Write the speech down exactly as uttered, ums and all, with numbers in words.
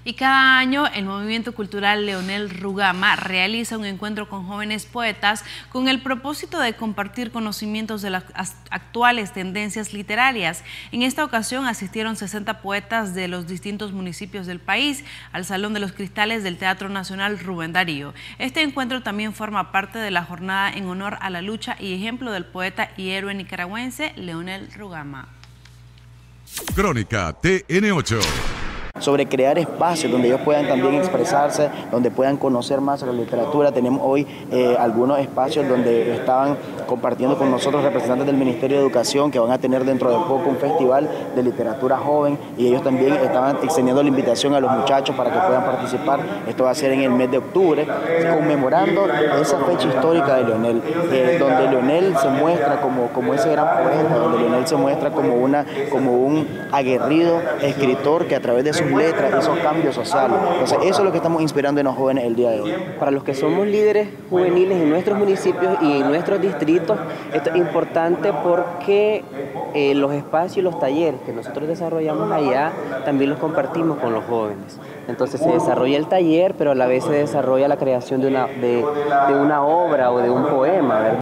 Y cada año el Movimiento Cultural Leonel Rugama realiza un encuentro con jóvenes poetas con el propósito de compartir conocimientos de las actuales tendencias literarias. En esta ocasión asistieron sesenta poetas de los distintos municipios del país al Salón de los Cristales del Teatro Nacional Rubén Darío. Este encuentro también forma parte de la jornada en honor a la lucha y ejemplo del poeta y héroe nicaragüense Leonel Rugama. Crónica T N ocho. Sobre crear espacios donde ellos puedan también expresarse, donde puedan conocer más sobre la literatura. Tenemos hoy eh, algunos espacios donde estaban compartiendo con nosotros representantes del Ministerio de Educación que van a tener dentro de poco un festival de literatura joven, y ellos también estaban extendiendo la invitación a los muchachos para que puedan participar. Esto va a ser en el mes de octubre, conmemorando esa fecha histórica de Leonel, eh, donde Leonel se muestra como, como ese gran poeta, donde Leonel se muestra como, una, como un aguerrido escritor que a través de sus letras hizo cambios sociales. Entonces eso es lo que estamos inspirando en los jóvenes el día de hoy. Para los que somos líderes juveniles en nuestros municipios y en nuestros distritos, esto es importante porque eh, los espacios y los talleres que nosotros desarrollamos allá también los compartimos con los jóvenes. Entonces se desarrolla el taller, pero a la vez se desarrolla la creación de una, de, de una obra o de un poema, ¿verdad?